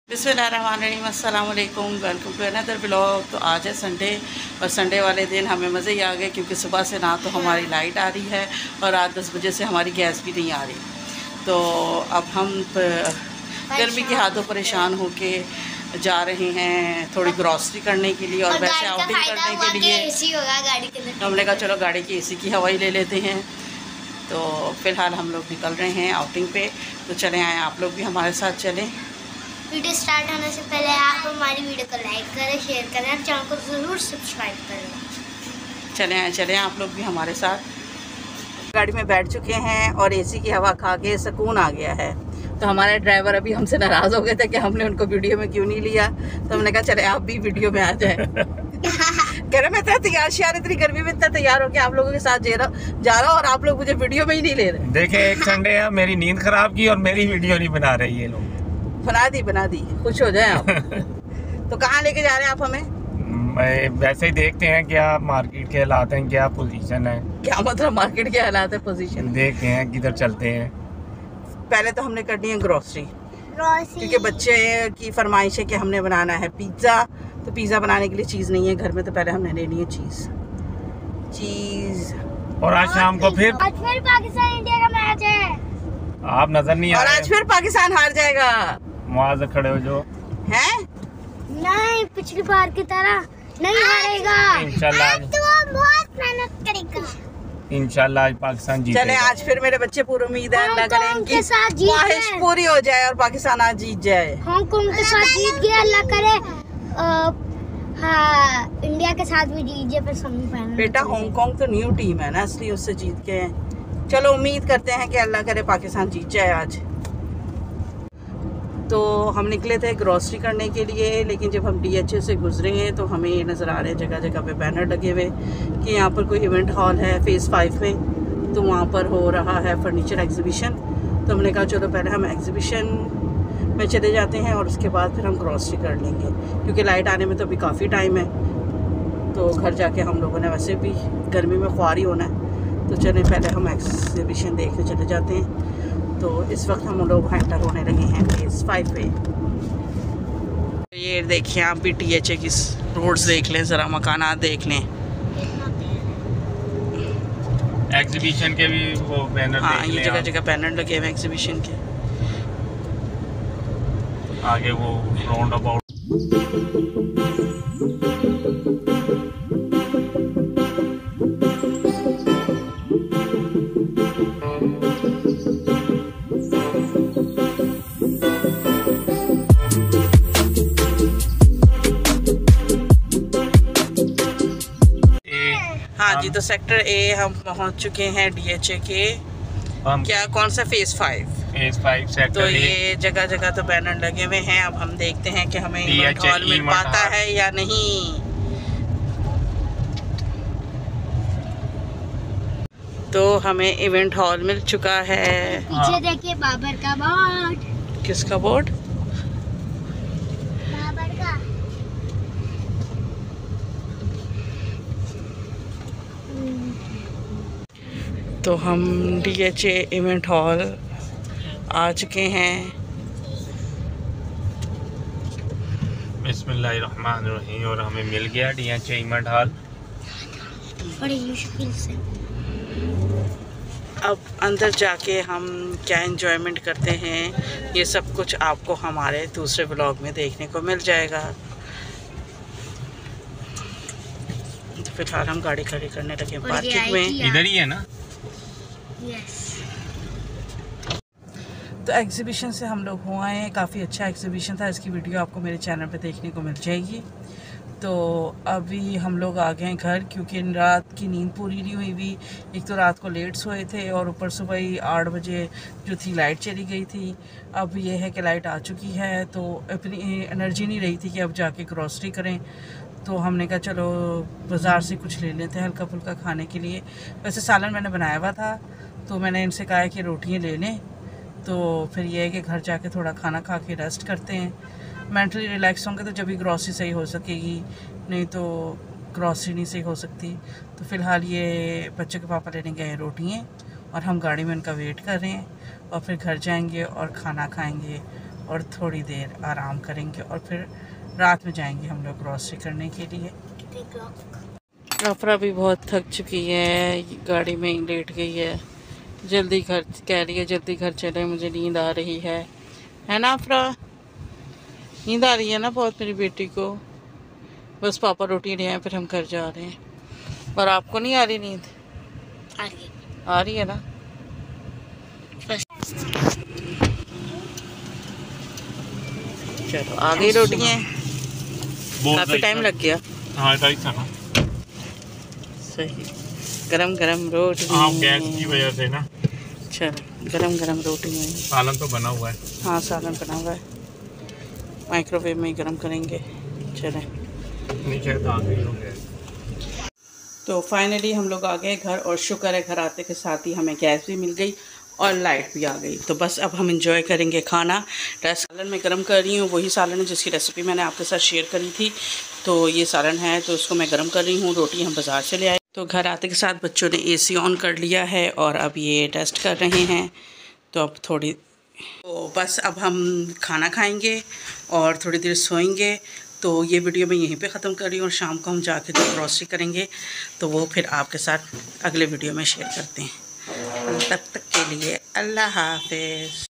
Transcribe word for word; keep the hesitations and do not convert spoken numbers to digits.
बिस्मिल्लाहिर्रहमानिर्रहीम, अस्सलाम वालेकुम, वेलकम टू अनदर ब्लॉग। तो आज है संडे और संडे वाले दिन हमें मज़े ही आ गए क्योंकि सुबह से ना तो हमारी लाइट आ रही है और रात दस बजे से हमारी गैस भी नहीं आ रही। तो अब हम गर्मी के हाथों परेशान होके जा रहे हैं थोड़ी ग्रॉसरी करने के लिए और, और वैसे आउटिंग करने के लिए एसी होगा गाड़ी के अंदर। हमने कहा चलो गाड़ी की एसी की हवा ही ले लेते हैं। तो फ़िलहाल हम लोग निकल रहे हैं आउटिंग पे। तो चले आएँ, आप लोग भी हमारे साथ चलें। वीडियो स्टार्ट होने से पहले आप हमारी वीडियो को लाइक करें, शेयर करें और चैनल को ज़रूर सब्सक्राइब करें। चले आए चले आप लोग भी हमारे साथ। गाड़ी में बैठ चुके हैं और एसी की हवा खा के सुकून आ गया है। तो हमारे ड्राइवर अभी हमसे नाराज़ हो गए थे कि हमने उनको वीडियो में क्यों नहीं लिया। तो हमने कहा चले आप भी वीडियो में आ जाए। कह रहे मैं इतना तैयार श्यार इतनी गर्मी में इतना तैयार हो के आप लोगों के साथ जा रहा जा रहा और आप लोग मुझे वीडियो में ही नहीं ले रहे। देखे एक संडे है, मेरी नींद खराब की और मेरी वीडियो नहीं बना रही है लोग। बना दी बना दी खुश हो जाए आप। तो कहाँ लेके जा रहे हैं आप हमें? मैं वैसे ही देखते हैं क्या मार्केट के हालात हैं, क्या पोजीशन है। क्या मतलब मार्केट के हालात है, पोजीशन देखते हैं किधर चलते हैं। पहले तो हमने करनी है ग्रोसरी, क्योंकि बच्चे की फरमाइश है कि हमने बनाना है पिज़्ज़ा। तो पिज़्ज़ा बनाने के लिए चीज़ नहीं है घर में, तो पहले हमने लेनी है चीज़ चीज़ और आज शाम को फिर आज फिर पाकिस्तान इंडिया का मैच है। आप नजर नहीं आ और रहे। आज फिर पाकिस्तान हार जाएगा। मुआज़ खड़े हो जो हैं? नहीं, पिछली बार की तरह नहीं हारेगा। इंशाल्लाह तो वो बहुत मेहनत करेगा। इंशाल्लाह आज पाकिस्तान जीतेगा। चले आज फिर मेरे बच्चे पूरी उम्मीद है अल्लाह करे इनकी साथ जीत ख्वाहिश पूरी हो जाए और पाकिस्तान आज जीत जाए। हांगकांग के साथ जीत गया, अल्लाह करे हाँ इंडिया के साथ भी जीत जाए फिर सेमीफाइनल। बेटा हांगकांग तो न्यू टीम है ना, इसलिए उससे जीत के चलो उम्मीद करते हैं कि अल्लाह करे पाकिस्तान जीत जाए आज। तो हम निकले थे ग्रॉसरी करने के लिए, लेकिन जब हम डीएचए से गुजरे हैं तो हमें ये नज़र आ रहे हैं जगह जगह पे बैनर लगे हुए कि यहाँ पर कोई इवेंट हॉल है फेज़ फाइव में, तो वहाँ पर हो रहा है फर्नीचर एग्जीबिशन। तो हमने कहा चलो पहले हम एग्जीबिशन में चले जाते हैं और उसके बाद फिर हम ग्रॉसरी कर लेंगे, क्योंकि लाइट आने में तो अभी काफ़ी टाइम है। तो घर जाके हम लोगों ने वैसे भी गर्मी में ख्वारी होना है, तो चलें पहले हम एग्जीबिशन देखने चले जाते हैं। तो इस वक्त हम लोग एंटर होने लगे हैं फेज़ फाइव पे। ये देखिए आप भी टी एच ए की रोड्स देख लें, ज़रा मकानात देख लें। एग्जीबिशन के भी वो बैनर हाँ, देख ये लें जगह आप। जगह बैनर लगे हुए एग्जीबिशन के। आगे वो राउंड अबाउट हाँ जी, तो सेक्टर ए हम पहुंच चुके हैं डीएचए के। हम क्या कौन सा phase five? Phase five sector तो ये जगह जगह तो बैनर लगे हुए हैं। अब हम देखते हैं कि हमें इवेंट हॉल मिल पाता है या नहीं। तो हमें इवेंट हॉल मिल चुका है। पीछे देखिए बाबर का बोर्ड। किसका बोर्ड? बाबर का। तो हम डीएचए इवेंट हॉल आ चुके हैं। बिस्मिल्लाहिर्रहमानिर्रहीम और हमें मिल गया डीएचए इवेंट हॉल बड़ी मुश्किल से। अब अंदर जाके हम क्या एंजॉयमेंट करते हैं ये सब कुछ आपको हमारे दूसरे ब्लॉग में देखने को मिल जाएगा। तो फिलहाल हम गाड़ी खड़ी करने लगे पार्किंग में। इधर ही है ना। यस। तो एग्जीबिशन से हम लोग हुए हैं, काफ़ी अच्छा एग्जीबिशन था। इसकी वीडियो आपको मेरे चैनल पे देखने को मिल जाएगी। तो अभी हम लोग आ गए हैं घर, क्योंकि रात की नींद पूरी नहीं हुई हुई। एक तो रात को लेट सोए थे और ऊपर सुबह ही आठ बजे जो थी लाइट चली गई थी। अब ये है कि लाइट आ चुकी है, तो अपनी एनर्जी नहीं रही थी कि अब जाके ग्रॉसरी करें। तो हमने कहा चलो बाज़ार से कुछ ले लेते हैं हल्का फुल्का खाने के लिए। वैसे सालन मैंने बनाया हुआ था, तो मैंने इनसे कहा है कि रोटियाँ ले लें। तो फिर ये है कि घर जाके थोड़ा खाना खा के रेस्ट करते हैं। मेंटली रिलैक्स होंगे तो जब भी ग्रॉसरी सही हो सकेगी, नहीं तो ग्रॉसरी नहीं सही हो सकती। तो फ़िलहाल ये बच्चों के पापा लेने गए हैं रोटियाँ और हम गाड़ी में उनका वेट कर रहे हैं और फिर घर जाएंगे और खाना खाएंगे और थोड़ी देर आराम करेंगे और फिर रात में जाएंगे हम लोग ग्रॉसरी करने के लिए। अफरा भी बहुत थक चुकी है, गाड़ी में ही लेट गई है, जल्दी घर कह रही है जल्दी घर चले, मुझे नींद आ रही है है ना अफरा? नींद आ रही है ना बहुत मेरी बेटी को। बस पापा रोटी ले आए फिर हम घर जा रहे हैं। और आपको नहीं आ रही नींद? आ रही है, आ रही है ना? चलो आ गई रोटियाँ, काफ़ी टाइम लग गया। हाँ ढाई था ना। सही, गरम गरम रोटी। हाँ गैस की वजह से ना। चलो गरम गरम रोटी में सालन तो बना हुआ है। हाँ सालन बना हुआ है, माइक्रोवेव में ही गरम करेंगे। चलें, नीचे तो आ गई हो गया। तो फाइनली हम लोग आ गए घर और शुक्र है घर आते के साथ ही हमें गैस भी मिल गई और लाइट भी आ गई। तो बस अब हम इंजॉय करेंगे खाना। सालन मैं गरम कर रही हूँ, वही सालन है जिसकी रेसिपी मैंने आपके साथ शेयर करी थी। तो ये सालन है तो उसको मैं गरम कर रही हूँ। रोटी हम बाज़ार से ले आए। तो घर आते के साथ बच्चों ने एसी ऑन कर लिया है और अब ये टेस्ट कर रहे हैं। तो अब थोड़ी तो बस अब हम खाना खाएँगे और थोड़ी देर सोएंगे। तो ये वीडियो मैं यहीं पे ख़त्म कर रही हूँ और शाम को हम जाके जो ग्रॉसरी करेंगे तो वो फिर आपके साथ अगले वीडियो में शेयर करते हैं। तब तक के लिए अल्लाह हाफ़िज़।